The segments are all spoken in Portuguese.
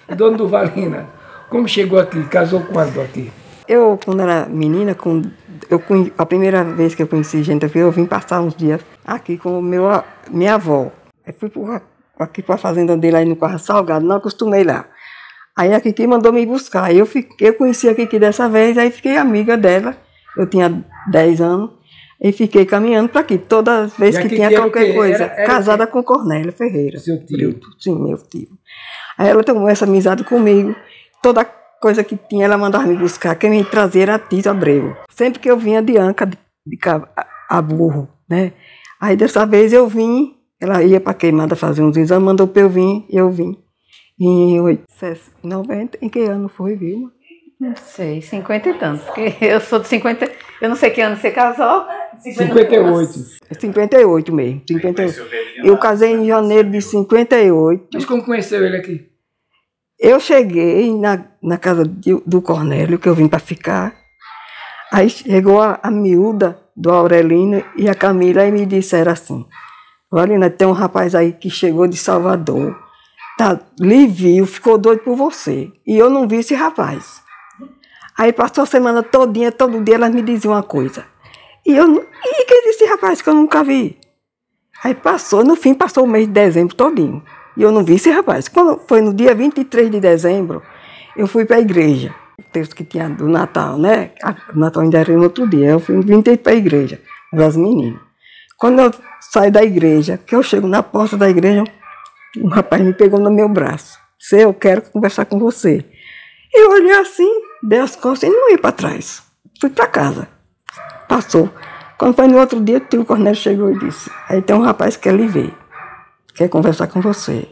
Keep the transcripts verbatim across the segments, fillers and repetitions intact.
Dona Durvalina, como chegou aqui? Casou quando aqui? Eu, quando era menina, com, eu, a primeira vez que eu conheci gente aqui, eu vim passar uns dias aqui com meu, minha avó. Eu fui por, aqui para a fazenda dele, aí no Carro Salgado, não acostumei lá. Aí a Kiki mandou me buscar. Aí eu, fiquei, eu conheci a Kiki dessa vez, aí fiquei amiga dela. Eu tinha dez anos e fiquei caminhando para aqui. Toda vez que tinha qualquer coisa. Era, era casada com Cornélio Ferreira. Seu tio? Sim, meu tio. Aí ela tomou essa amizade comigo. Toda coisa que tinha, ela mandava me buscar. Quem me trazia era Tito Abreu. Sempre que eu vinha de Anca, de, de a, a burro, né? Aí dessa vez eu vim, ela ia para Queimada fazer uns exames, mandou para eu vir, e eu vim. Em noventa, em que ano foi, Vilma? Não sei, cinquenta e tanto, porque eu sou de cinquenta, eu não sei que ano você casou. cinquenta e oito. cinquenta e oito mesmo, cinquenta e oito. Eu casei em janeiro de cinquenta e oito. Mas como conheceu ele aqui? Eu cheguei na, na casa de, do Cornélio, que eu vim para ficar. Aí chegou a, a miúda do Aurelino e a Camila e me disseram assim: Aurelina, tem um rapaz aí que chegou de Salvador. Tá, lhe viu, ficou doido por você. E eu não vi esse rapaz. Aí passou a semana todinha, todo dia elas me diziam uma coisa. E eu, e quem disse esse rapaz que eu nunca vi? Aí passou, no fim passou o mês de dezembro todinho. E eu não vi esse rapaz. Quando foi no dia vinte e três de dezembro, eu fui para a igreja. O texto que tinha do Natal, né? O Natal ainda era no outro dia. Eu fui vim para a igreja, das meninas. Quando eu saio da igreja, que eu chego na porta da igreja, um rapaz me pegou no meu braço. Disse, eu quero conversar com você. Eu olhei assim, dei as costas e não ia para trás. Fui para casa. Passou. Quando foi no outro dia, o tio Cornélio chegou e disse, aí tem um rapaz que quer lhe ver. Quer conversar com você.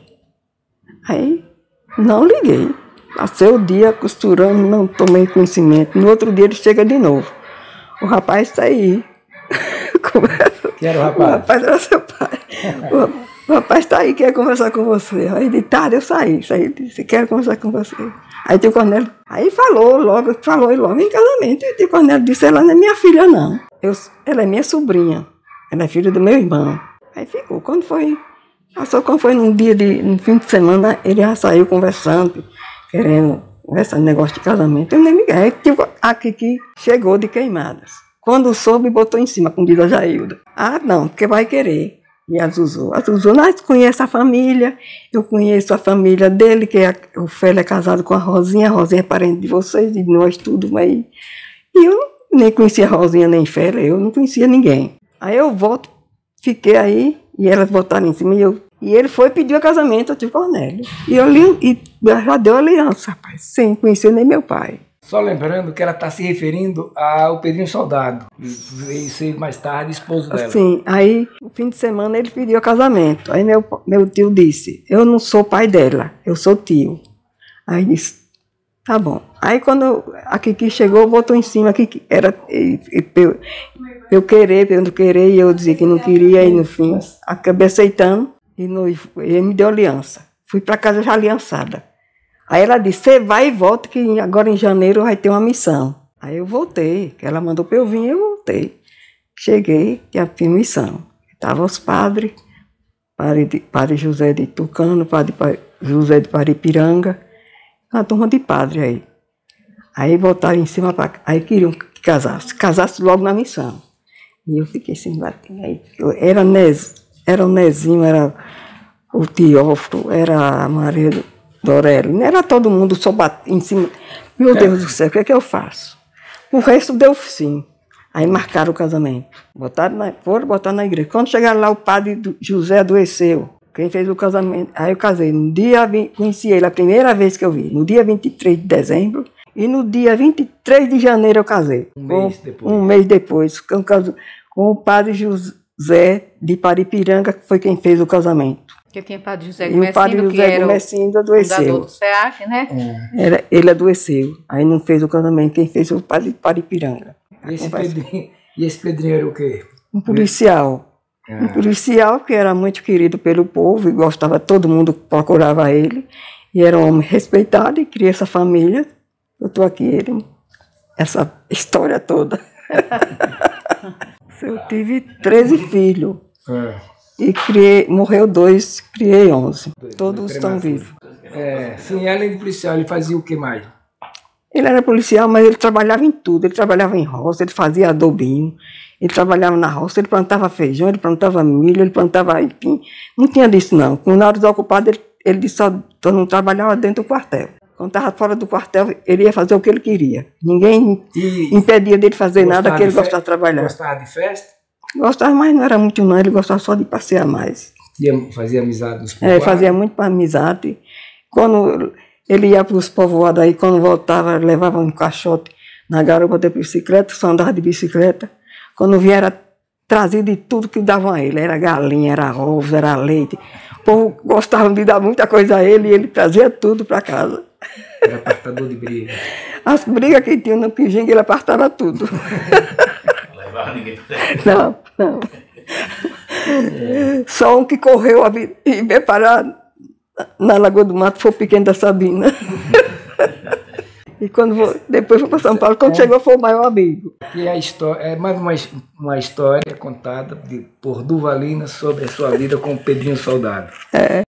Aí, não liguei. Passei o dia costurando, não tomei conhecimento. No outro dia ele chega de novo. O rapaz está aí. Quem era o rapaz? O rapaz era seu pai. o, O rapaz está aí, quer conversar com você. Aí de tarde eu saí, saí, disse, quero conversar com você. Aí o tio Cornélio, aí falou logo, falou logo em casamento. E o tio Cornélio disse, ela não é minha filha não. Eu, ela é minha sobrinha, ela é filha do meu irmão. Aí ficou, quando foi, passou quando foi num dia, de, no fim de semana, ele já saiu conversando, querendo esse negócio de casamento. Eu nem me liguei, a Kiki chegou de Queimadas. Quando soube, botou em cima, como diz a Jailda. Ah, não, porque vai querer. E a Zuzu. A Zuzu, nós conhecemos a família, eu conheço a família dele, que é, o Félio é casado com a Rosinha, a Rosinha é parente de vocês, de nós tudo, mas... E eu nem conhecia a Rosinha nem Félio, eu não conhecia ninguém. Aí eu volto, fiquei aí, e elas botaram em cima, e, eu, e ele foi pedir o casamento ao tio Cornélio. E eu li, e já deu aliança, rapaz, sem conhecer nem meu pai. Só lembrando que ela está se referindo ao Pedrinho Soldado, e veio ser mais tarde esposo dela. Sim, aí no fim de semana ele pediu o casamento. Aí meu, meu tio disse, eu não sou pai dela, eu sou tio. Aí disse, tá bom. Aí quando a Kiki chegou, botou em cima, que era eu, eu querer, eu não querer, e eu dizia que não queria, e no fim acabei aceitando, e no, ele me deu aliança. Fui para casa já aliançada. Aí ela disse, você vai e volta, que agora em janeiro vai ter uma missão. Aí eu voltei, que ela mandou para eu vir, eu voltei. Cheguei, tinha missão. Estavam os padres, padre, de, padre José de Tucano, padre José de Paripiranga, uma turma de padre aí. Aí voltaram em cima, pra, aí queriam que casasse, casasse logo na missão. E eu fiquei sem bater. Aí, eu, era, Nez, era o Nezinho, era o Teófilo, era a Maria Dorelli, não era todo mundo só bater em cima. Meu Deus do céu, o que é que eu faço? O resto deu sim. Aí marcaram o casamento. Botaram na, foram botar na igreja. Quando chegaram lá, o padre José adoeceu. Quem fez o casamento? Aí eu casei. No dia, conheci ele a primeira vez que eu vi. No dia vinte e três de dezembro. E no dia vinte e três de janeiro eu casei. Um com, mês depois. Um mês depois. Com, com o padre José de Paripiranga, que foi quem fez o casamento. Porque tinha o padre José Gomesindo, o padre José que era Gomesindo adoeceu. Fundador do S E A C, né? É. Era, ele adoeceu. Aí não fez o casamento. Quem fez foi o padre Paripiranga. E esse, Pedrinho, e esse Pedrinho era o quê? Um policial. Ah. Um policial que era muito querido pelo povo e gostava, todo mundo procurava ele. E era um homem respeitado e cria essa família. Eu estou aqui, ele, essa história toda. Eu tive treze filhos. É. e criei, morreu dois, criei onze. Dois, Todos estão vivos. É, sim, além de policial, ele fazia o que mais? Ele era policial, mas ele trabalhava em tudo. Ele trabalhava em roça, ele fazia adobinho, ele trabalhava na roça, ele plantava feijão, ele plantava milho, ele plantava aipim. Não tinha disso, não. Na hora desocupado, ele, ele disse só, só não trabalhava dentro do quartel. Quando estava fora do quartel, ele ia fazer o que ele queria. Ninguém e impedia dele fazer nada que ele gostava de trabalhar. Gostava de festa? Gostava, mas não era muito não, ele gostava só de passear mais. Ia, fazia amizade nos povoados? É, fazia muito para amizade. Quando ele ia para os povoados aí, quando voltava, levava um caixote na garupa de bicicleta, só andava de bicicleta. Quando vinha, era trazido de tudo que davam a ele. Era galinha, era ovo, era leite. O povo gostava de dar muita coisa a ele e ele trazia tudo para casa. Era apartador de briga. As brigas que tinham no Pijingue, ele apartava tudo. Levava ninguém para Não, não. É. Só um que correu a vida e veio parar na Lagoa do Mato foi o Pequeno da Sabina. E quando vou, depois foi para São Paulo, quando é. chegou foi o maior amigo. E a história, é mais uma, uma história contada de, por Duvalina sobre a sua vida com o Pedrinho Soldado. É.